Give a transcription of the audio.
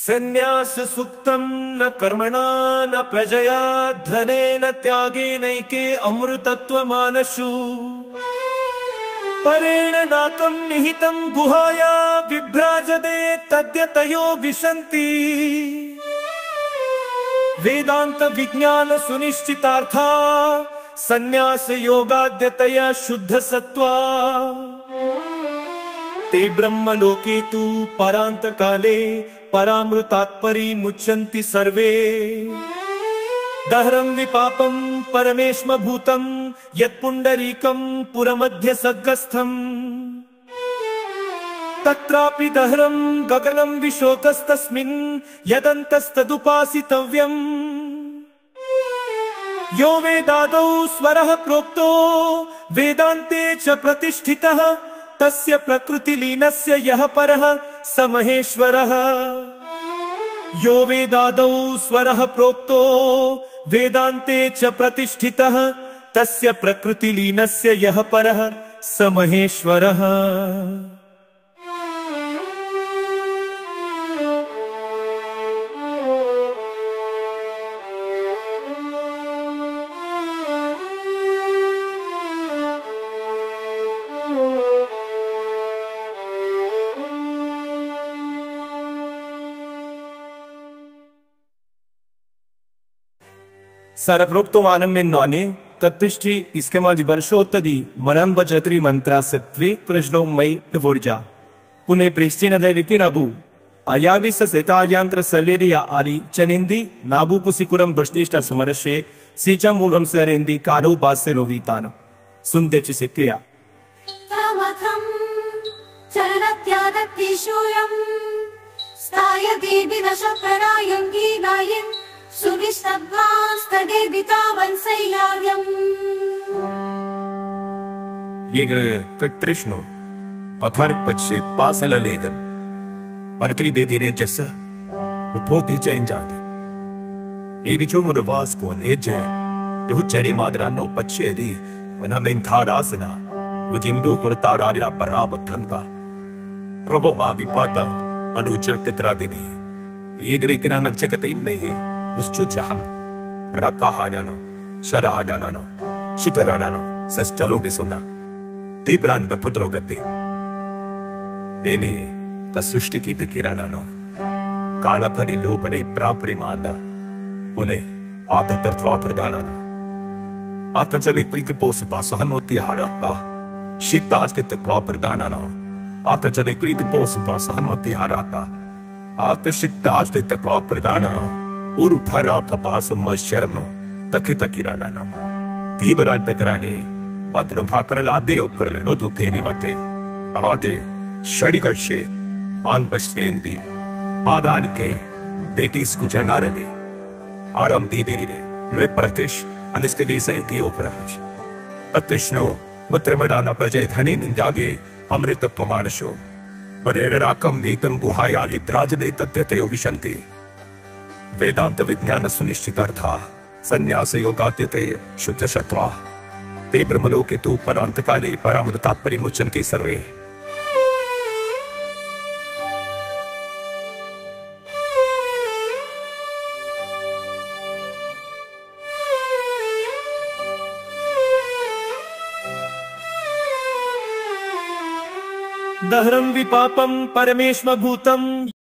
संन्यास सुक्तं न कर्मणा न प्रजया धनेन त्यागेनैके अमृतत्वमानशु परेण नाकं निहितं गुहाया विभ्राजते तद्यतयो विशन्ति वेदांत विज्ञान सुनिश्चितार्था संन्यास योगाद्यतया शुद्ध सत्वा ते ब्रह्मलोके तु परांत काले परामृतात्परी मुच्यन्ति सर्वे दहरं विपापं परमेश्म भूतं यत्पुंडरीकं पुरमध्य सद्गस्थम् तत्रापि दहरं गगनं विशोकस्तस्मिन् यदन्तस्तदुपासितव्यम् यो वेदादौ स्वरः प्रोक्तो वेदान्ते च प्रतिष्ठितः तस्य प्रकृतिलीनस्य यः परः स महेश्वरः। यो वेदादौ स्वरः प्रोक्तो वेदान्ते च प्रतिष्ठितः तस्य प्रकृतिलीनस्य यः परः स महेश्वरः। सरप्रोक्तमानम्यन्वाने तत्तिष्ठि इस्केमादिवर्षोत्तदी मनं भजत्री मंत्रासत्वे प्रश्नो मयि विवर्जा पुने प्रेष्ठिनदैरिति नभु अयाविस सेतायांत्र सलेरिया आरी चनिंदी नाभु पुसिकुरम भ्रष्टिष्ट समरशे सीचा मूलम सरेंदी कारो बासे रोहितान सुनते चिसिक्रिया तामथं चरणत्यादत्तिशूयं स्थायति विनशपरायं गीनायं कृष्ण पथर पक्षे पासल लेदन परकरी दे धीरे जैसा उपभोगी चैन जाते ये भी जो मुरवास को ने जे जो चरी मादरा नो पक्षे दी वना में थारासना वजिंदो पर तारारिया पराबत्थन का प्रभु मावी पाता अनुचर तित्रा दिनी ये ग्रीकना नक्षकते नहीं Ustuchaham, Rakahanano, Sharadanano, Shitaranano, Sestalo Bisuna, Tibran the Putrogati. Deni, the Sushtiki the Kiranano, Kalapari Lupani Praprimanda, Une, Ata Tratradana. After Jali Prikipos Basahanoti Harapa, Shitas the proper Danano, after Jali Prikipos Basahanoti Harata, after Shitas the proper Danano. उरुफरा तपास मशर्म तकित किराना तीव्र तकराने पत्र भाकर लादे ऊपर no दुखेरी मते आदे शरीकशे मान बस्तेंदी आदान के बेटी स्कुचनारे आराम दी देरे वे प्रतिश अनिस्कदी से की उपराज अतिष्णो मुत्रमदाना प्रजे धनी निंजागे अमृत प्रमाणशो परेर राकम नीतम गुहाया लित्राज दे तत्यते योगिशंति वेदांत विज्ञान सुनिश्चितार्था संन्यास योगाद्यते शुद्ध सत्वा ते ब्रह्मलोके तु परांत काले परामृतात्परि मुच्यन्ते सर्वे। दहरं विपापं परमेश्म भूतं